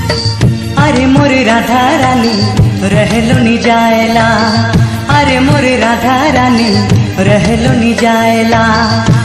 अरे मोर राधा रानी रहलो नि जाएला, अरे मोर राधा रानी रहलो नि जाएला।